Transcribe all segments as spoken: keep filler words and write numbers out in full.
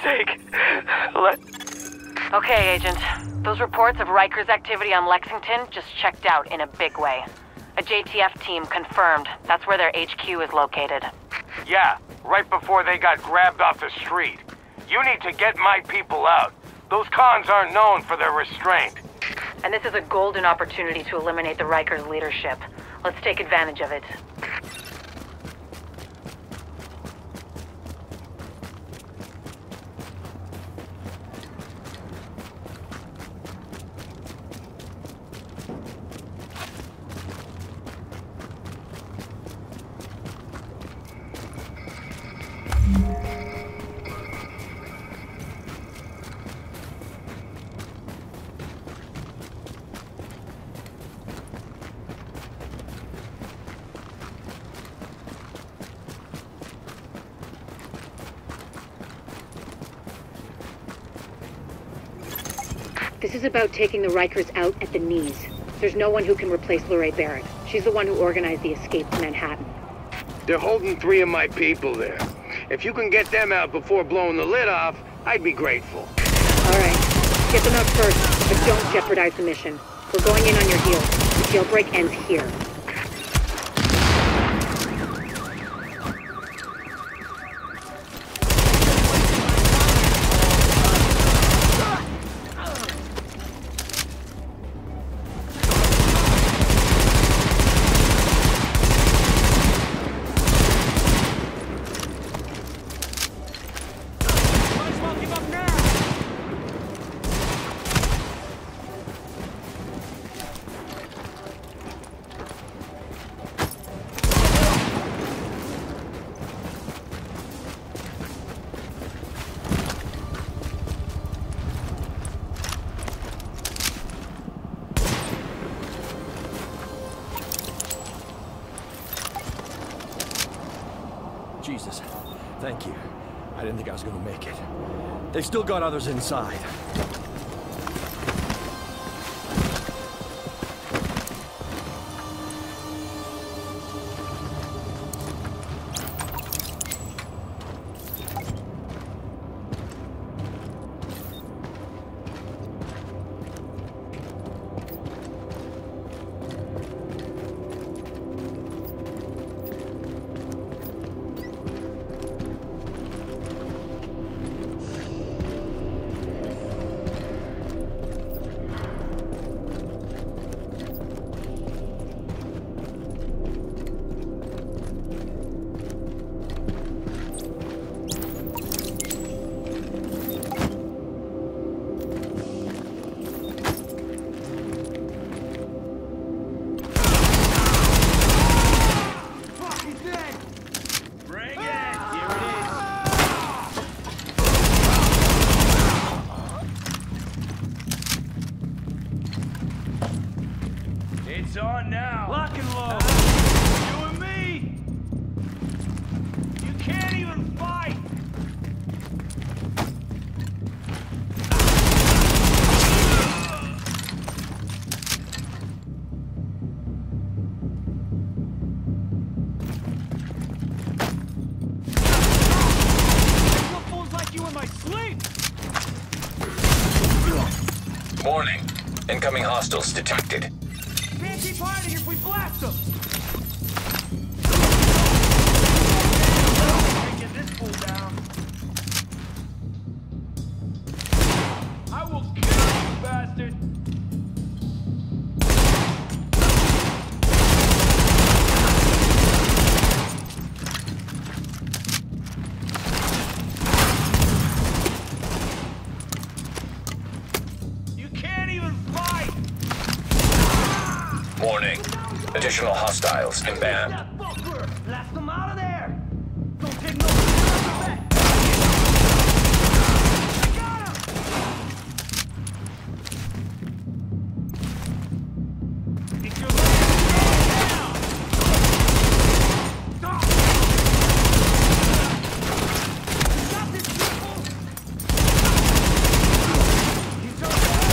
sake. Let... Okay, Agent. Those reports of Riker's activity on Lexington just checked out in a big way. A J T F team confirmed that's where their H Q is located. Yeah, right before they got grabbed off the street. You need to get my people out. Those cons aren't known for their restraint. And this is a golden opportunity to eliminate the Rikers' leadership. Let's take advantage of it. This is about taking the Rikers out at the knees. There's no one who can replace Lorraine Barrett. She's the one who organized the escape to Manhattan. They're holding three of my people there. If you can get them out before blowing the lid off, I'd be grateful. All right. Get them out first, but don't jeopardize the mission. We're going in on your heels. The jailbreak ends here. Jesus, thank you. I didn't think I was gonna make it. They've still got others inside. It's on now. Lock and load. You and me. You can't even fight. Fools like you in my sleep. Warning. Incoming hostiles detected. Can't keep hiding if we blast them. Taking this fool down. I will kill you, bastard. You can't even fight. Warning. Additional hostiles inbound. Blast them out of there. Don't take no back. I got him. It's your down. Stop. Stop this people. He's over.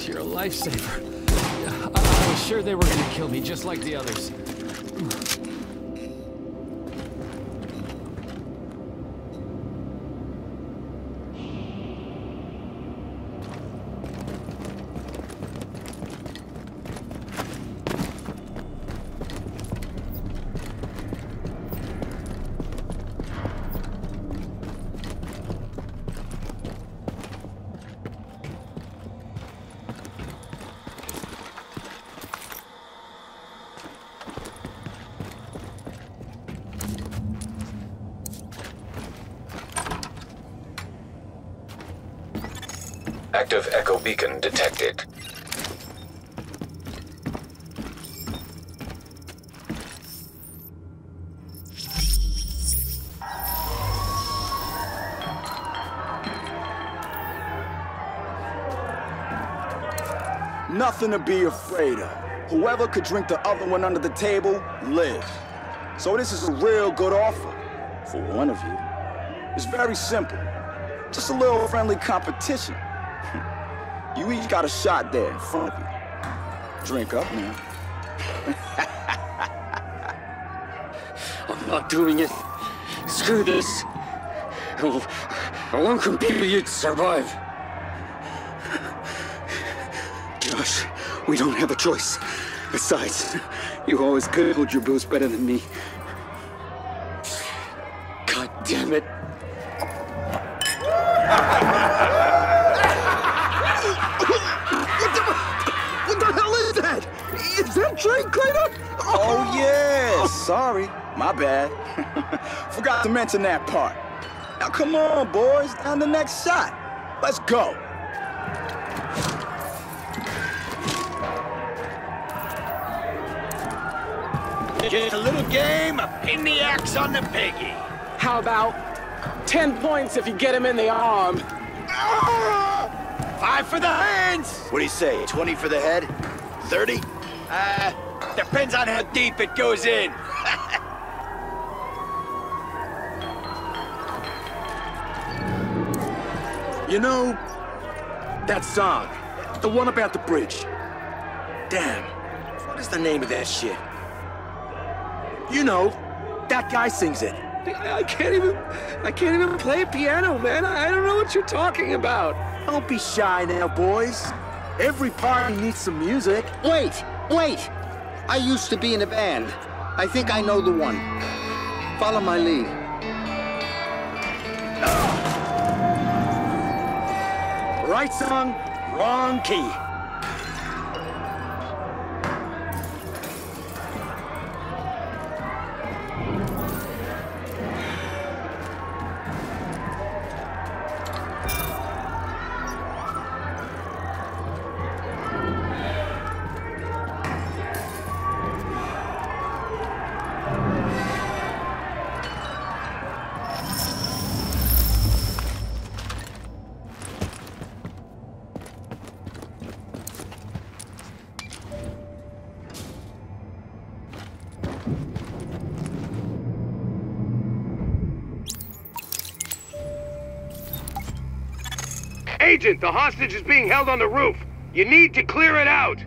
You're a lifesaver. I, I was sure they were gonna kill me, just like the others. Active echo beacon detected. Nothing to be afraid of. Whoever could drink the other one under the table, lives. So this is a real good offer for one of you. It's very simple. Just a little friendly competition. You each got a shot there in front of you. Drink up now. I'm not doing it. Screw this. I won't compete with you to survive. Josh, we don't have a choice. Besides, you always could hold your booze better than me. God damn it. What the hell is that? Is that drink cleaner? Oh, yeah. Sorry. My bad. Forgot to mention that part. Now, come on, boys. Down the next shot. Let's go. Just a little game of pin the axe on the piggy. How about ten points if you get him in the arm? Five for the hands. What do you say, twenty for the head? thirty? Uh, depends on how deep it goes in. You know, that song, the one about the bridge. Damn, what is the name of that shit? You know, that guy sings it. I can't even, I can't even play piano, man. I don't know what you're talking about. Don't be shy now, boys. Every party needs some music. Wait, wait! I used to be in a band. I think I know the one. Follow my lead. Right song, wrong key. Agent, the hostage is being held on the roof. You need to clear it out.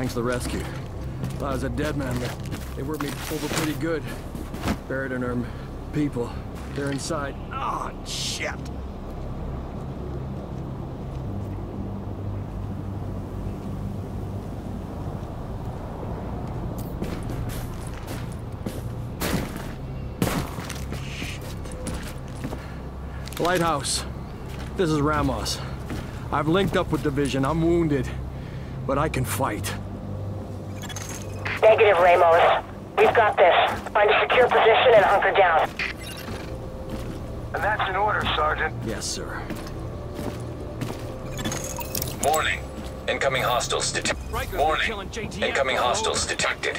Thanks for the rescue. If I was a dead man, they, they worked me over pretty good. Barrett and her people, they're inside. Oh, shit! Lighthouse, this is Ramos. I've linked up with Division. I'm wounded, but I can fight. Negative, Ramos. We've got this. Find a secure position and hunker down. And that's an order, Sergeant. Yes, sir. Warning. Incoming hostiles detected. Warning. Incoming hostiles detected.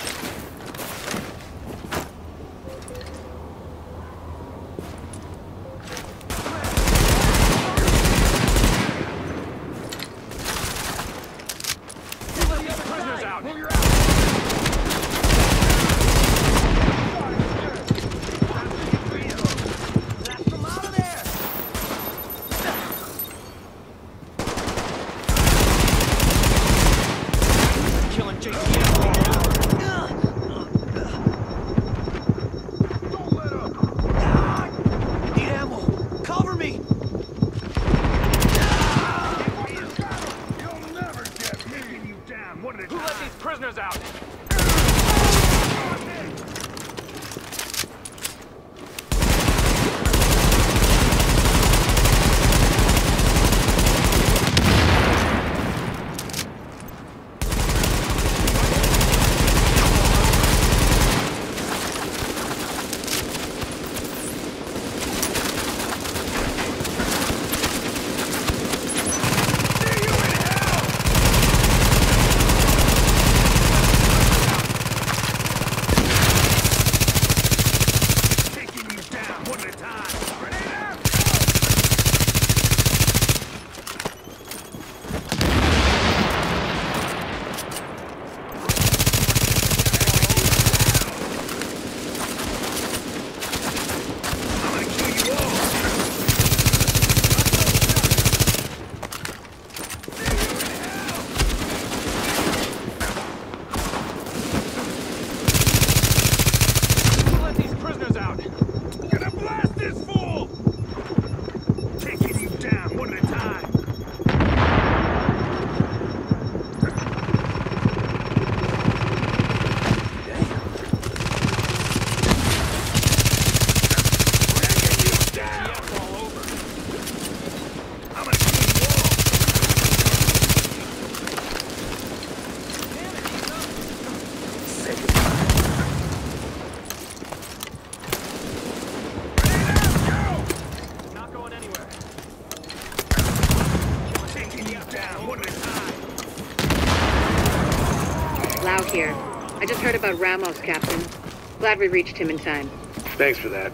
Here. I just heard about Ramos, Captain. Glad we reached him in time. Thanks for that.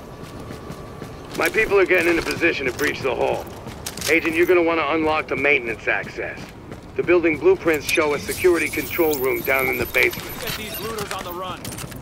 My people are getting in a position to breach the hull. Agent, you're gonna want to unlock the maintenance access. The building blueprints show a security control room down in the basement. Get these looters on the run.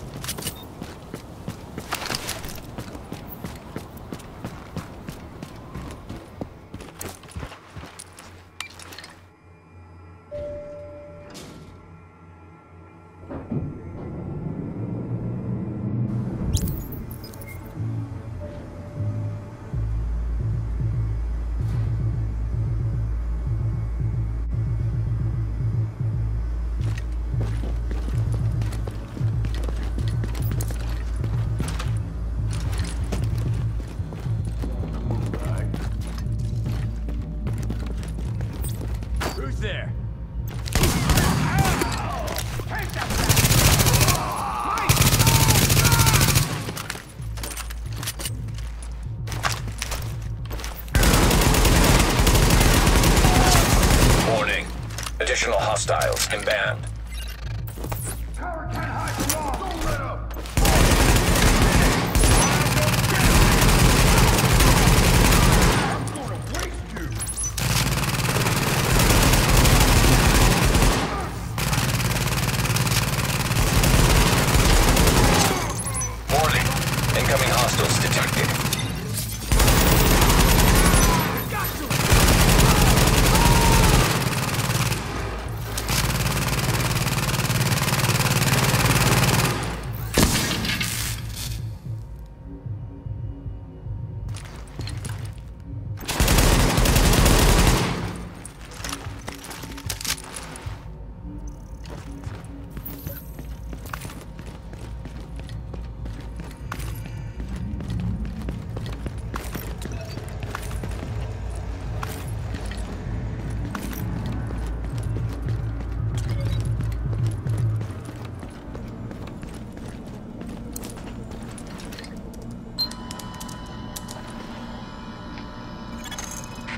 There. Warning. Additional hostiles inbound. Cover can't hide from all. Don't let up. I'm gonna waste you. Warning. Incoming hostiles detected.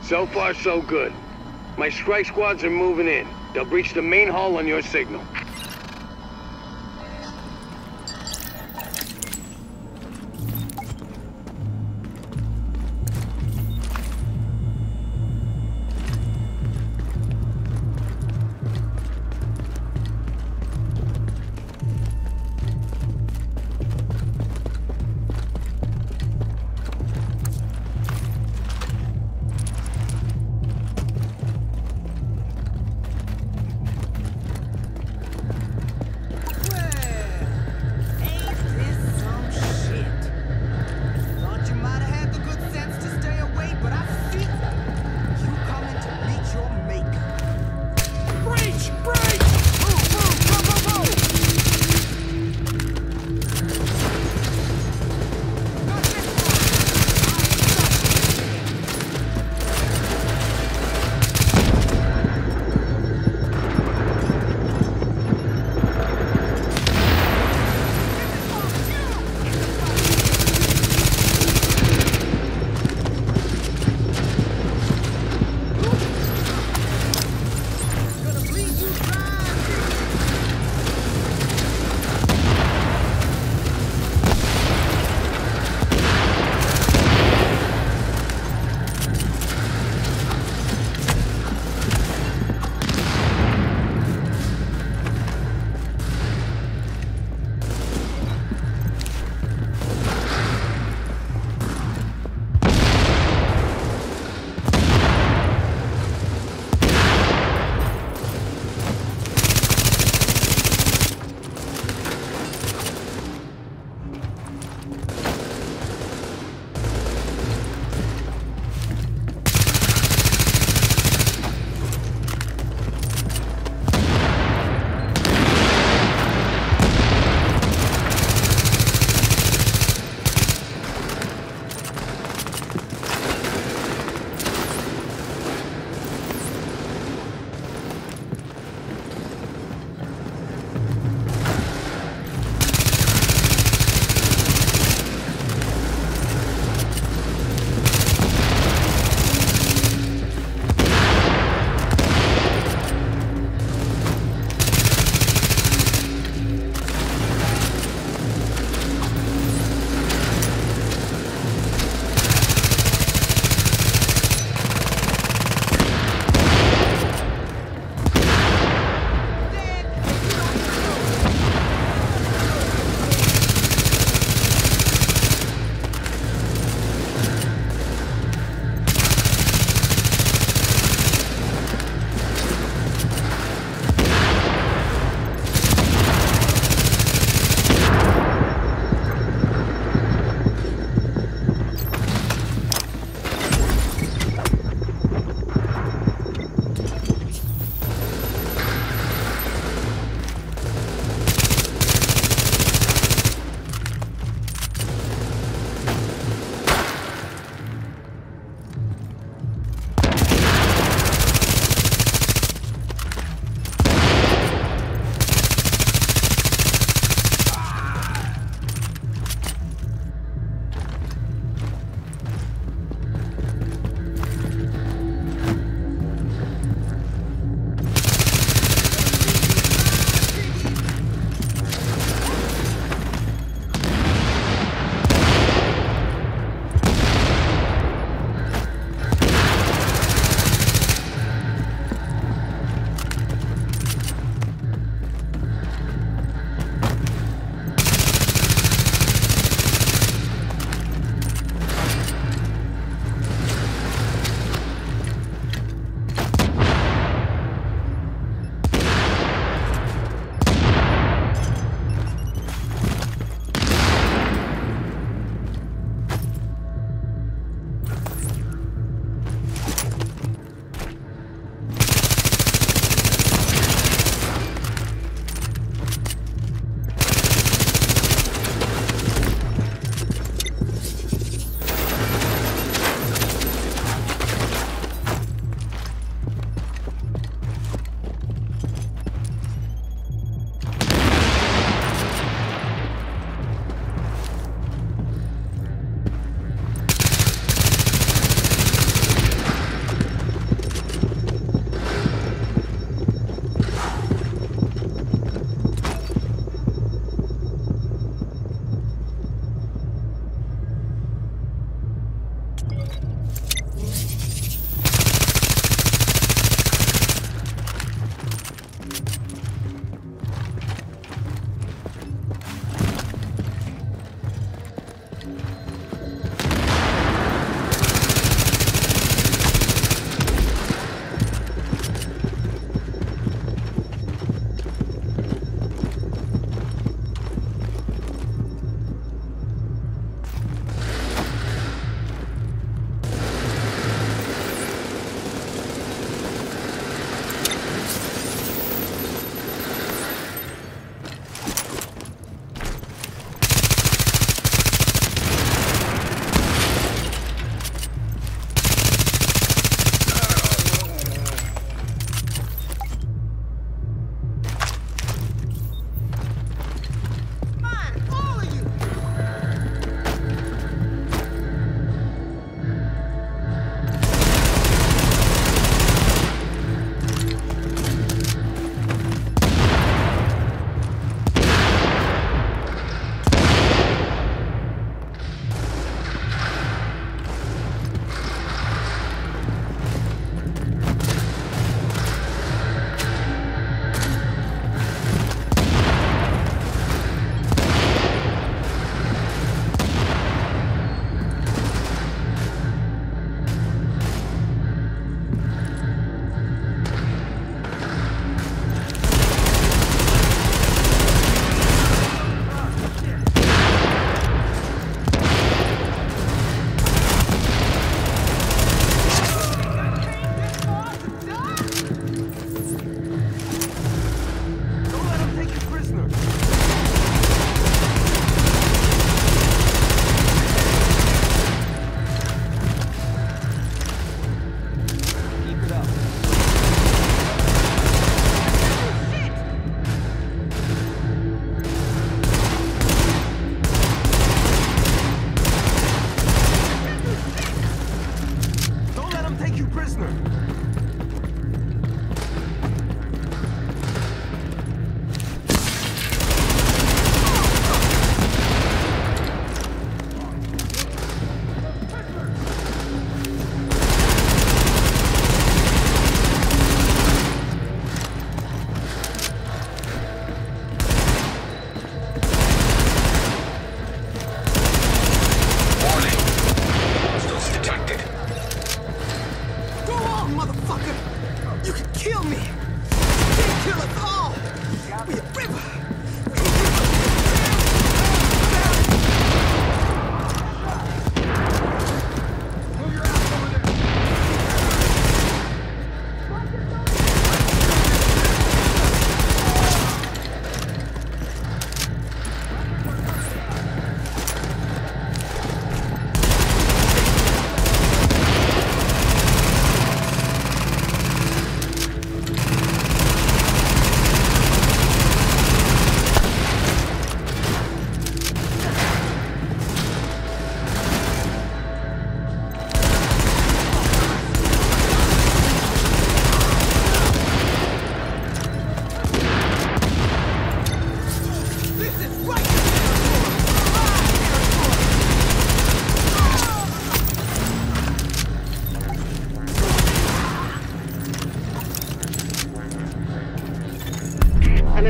So far, so good. My strike squads are moving in. They'll breach the main hall on your signal.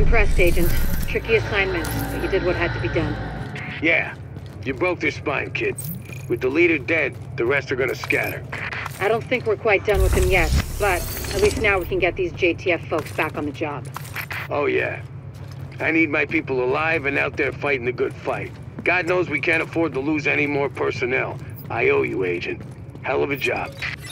impressed, Agent. Tricky assignment, but you did what had to be done. Yeah. You broke their spine, kid. With the leader dead, the rest are gonna scatter. I don't think we're quite done with him yet, but at least now we can get these J T F folks back on the job. Oh, yeah. I need my people alive and out there fighting the good fight. God knows we can't afford to lose any more personnel. I owe you, Agent. Hell of a job.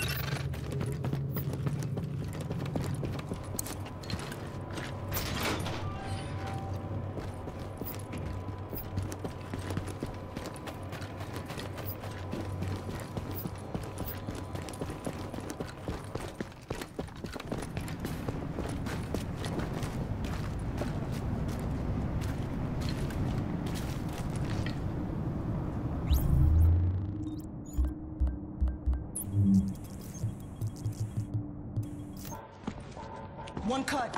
One cut.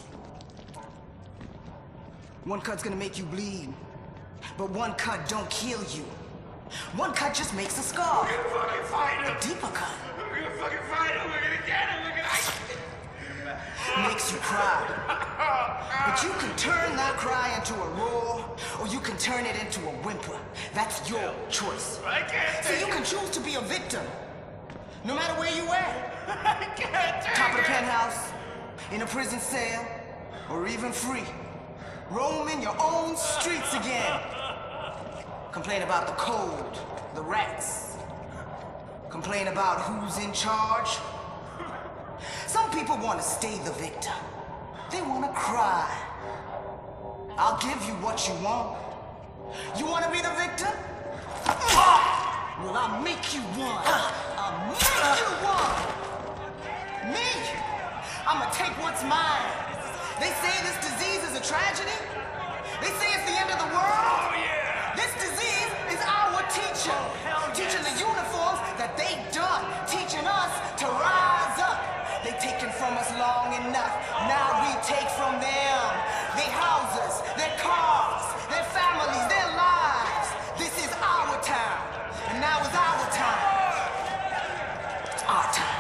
One cut's gonna make you bleed. But one cut don't kill you. One cut just makes a scar. We're gonna fucking fight him. A deeper cut. We're gonna fucking fight him. We're gonna get him. We're gonna... Makes you cry. But you can turn that cry into a roar, or you can turn it into a whimper. That's your choice. I can't So take you it. can choose to be a victim, no matter where you at. I can't take Top of the it. penthouse, in a prison cell, or even free. Roaming your own streets again. Complain about the cold, the rats. Complain about who's in charge. Some people want to stay the victim. They want to cry. I'll give you what you want. You want to be the victim? Well, I'll make you one. I'll make you one. Me? I'ma take what's mine. They say this disease is a tragedy. They say it's the end of the world. Oh, yeah. This disease is our teacher. Oh, hell teaching yes. the uniforms that they done. Teaching us to rise up. They taken from us long enough. Now we take from them. Their houses, their cars, their families, their lives. This is our time. And now is our time. It's our time.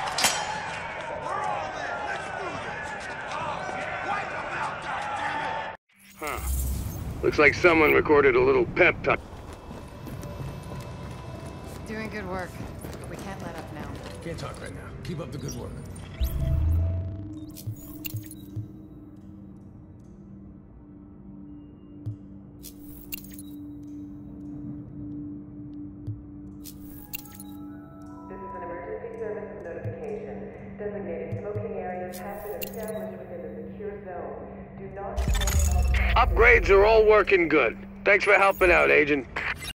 Huh. Looks like someone recorded a little pep talk. Doing good work. We can't let up now. Can't talk right now. Keep up the good work. This is an emergency service notification. Designated smoking areas have been established within the secure zone. Do not smoke outside. Upgrades are all working good. Thanks for helping out, Agent.